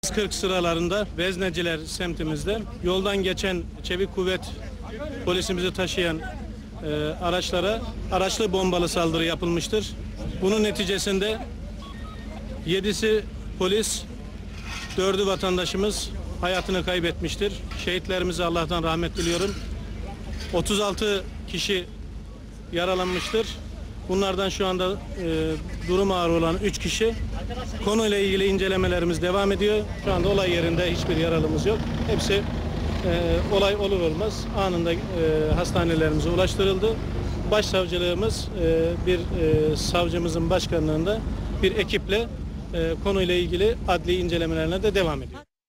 40 sıralarında Vezneciler semtimizde yoldan geçen çevik kuvvet polisimizi taşıyan araçlara araçlı bombalı saldırı yapılmıştır. Bunun neticesinde 7'si polis, 4'ü vatandaşımız hayatını kaybetmiştir. Şehitlerimize Allah'tan rahmet diliyorum. 36 kişi yaralanmıştır. Bunlardan şu anda durum ağır olan 3 kişi. Konuyla ilgili incelemelerimiz devam ediyor. Şu anda olay yerinde hiçbir yaralımız yok. Hepsi olay olur olmaz anında hastanelerimize ulaştırıldı. Başsavcılığımız bir savcımızın başkanlığında bir ekiple konuyla ilgili adli incelemelerine de devam ediyor.